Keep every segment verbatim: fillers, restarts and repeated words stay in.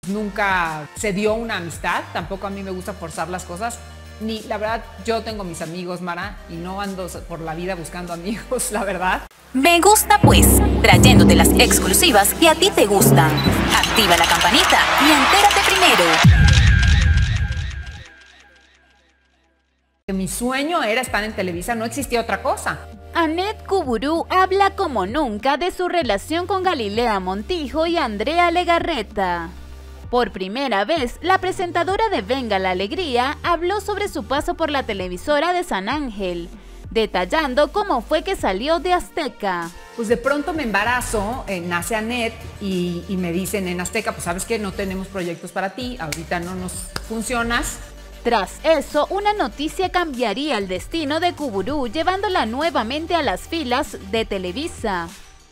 Nunca se dio una amistad, tampoco a mí me gusta forzar las cosas. Ni, la verdad, yo tengo mis amigos, Mara, y no ando por la vida buscando amigos, la verdad. Me gusta pues, trayéndote las exclusivas que a ti te gustan. Activa la campanita y entérate primero. Mi sueño era estar en Televisa, no existía otra cosa. Annette Cuburú habla como nunca de su relación con Galilea Montijo y Andrea Legarreta. Por primera vez, la presentadora de Venga la Alegría habló sobre su paso por la televisora de San Ángel, detallando cómo fue que salió de Azteca. Pues de pronto me embarazo, eh, nace Annette y, y me dicen en Azteca, pues sabes que no tenemos proyectos para ti, ahorita no nos funcionas. Tras eso, una noticia cambiaría el destino de Cuburú, llevándola nuevamente a las filas de Televisa.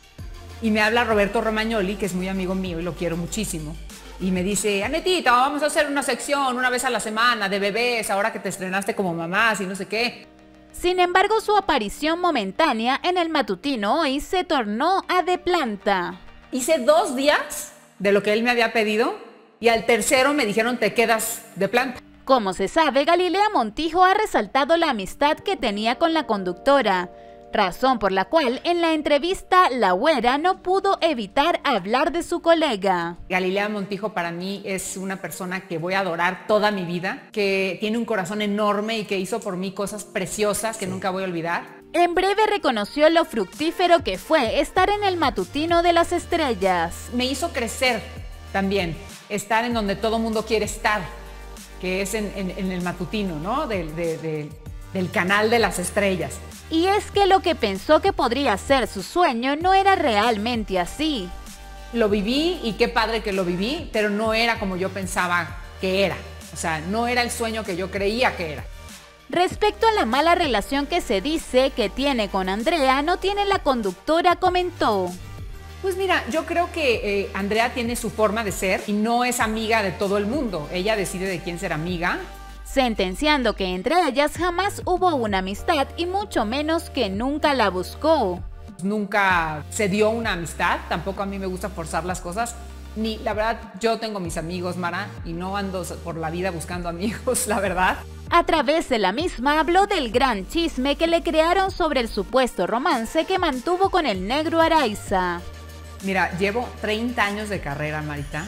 Y me habla Roberto Romagnoli, que es muy amigo mío y lo quiero muchísimo. Y me dice, Anetita, vamos a hacer una sección una vez a la semana de bebés, ahora que te estrenaste como mamás y no sé qué. Sin embargo, su aparición momentánea en el matutino hoy se tornó a de planta. Hice dos días de lo que él me había pedido y al tercero me dijeron, te quedas de planta. Como se sabe, Galilea Montijo ha resaltado la amistad que tenía con la conductora, razón por la cual en la entrevista La Güera no pudo evitar hablar de su colega. Galilea Montijo para mí es una persona que voy a adorar toda mi vida, que tiene un corazón enorme y que hizo por mí cosas preciosas que sí. Nunca voy a olvidar. En breve reconoció lo fructífero que fue estar en el matutino de las estrellas. Me hizo crecer también, estar en donde todo mundo quiere estar, que es en, en, en el matutino, ¿no? De, de, de, del canal de las estrellas. Y es que lo que pensó que podría ser su sueño no era realmente así. Lo viví y qué padre que lo viví, pero no era como yo pensaba que era. O sea, no era el sueño que yo creía que era. Respecto a la mala relación que se dice que tiene con Andrea, no tiene la conductora, comentó. Pues mira, yo creo que eh, Andrea tiene su forma de ser y no es amiga de todo el mundo. Ella decide de quién ser amiga. Sentenciando que entre ellas jamás hubo una amistad y mucho menos que nunca la buscó. Nunca se dio una amistad, tampoco a mí me gusta forzar las cosas. Ni, la verdad, yo tengo mis amigos, Mara, y no ando por la vida buscando amigos, la verdad. A través de la misma habló del gran chisme que le crearon sobre el supuesto romance que mantuvo con el negro Araiza. Mira, llevo treinta años de carrera, Marita,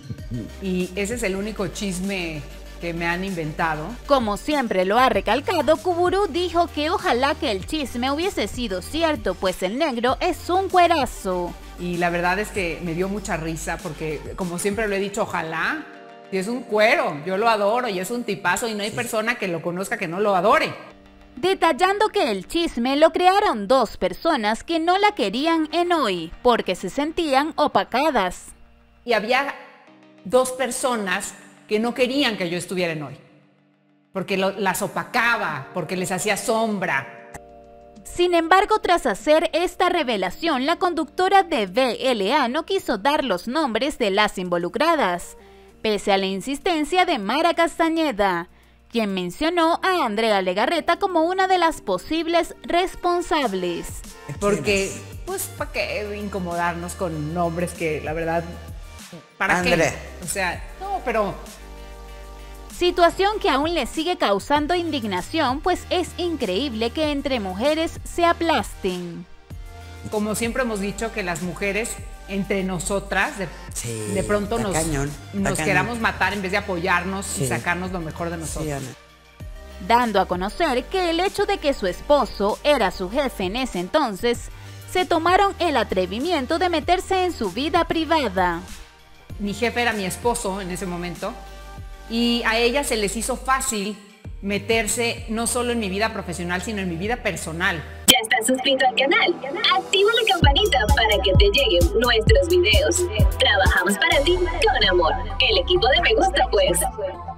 y ese es el único chisme que me han inventado. Como siempre lo ha recalcado, Cuburú dijo que ojalá que el chisme hubiese sido cierto, pues el negro es un cuerazo. Y la verdad es que me dio mucha risa porque, como siempre lo he dicho, ojalá, y es un cuero, yo lo adoro y es un tipazo y no hay persona que lo conozca que no lo adore. Detallando que el chisme lo crearon dos personas que no la querían en Hoy, porque se sentían opacadas. Y había dos personas que no querían que yo estuviera en Hoy, porque lo, las opacaba, porque les hacía sombra. Sin embargo, tras hacer esta revelación, la conductora de V L A no quiso dar los nombres de las involucradas, pese a la insistencia de Mara Castañeda, quien mencionó a Andrea Legarreta como una de las posibles responsables. Porque, pues, ¿para qué incomodarnos con nombres que, la verdad, ¿para Andrea. qué? O sea, no, pero... Situación que aún le sigue causando indignación, pues es increíble que entre mujeres se aplasten. Como siempre hemos dicho que las mujeres, entre nosotras, de, sí, de pronto nos, cañón, nos cañón. queramos matar en vez de apoyarnos sí. y sacarnos lo mejor de nosotros. Sí, dando a conocer que el hecho de que su esposo era su jefe en ese entonces, se tomaron el atrevimiento de meterse en su vida privada. Mi jefe era mi esposo en ese momento y a ella se les hizo fácil meterse no solo en mi vida profesional, sino en mi vida personal. ¿Ya estás suscrito al canal? Activa la campanita para que te lleguen nuestros videos. Trabajamos para ti con amor. El equipo de Me Gusta Pues.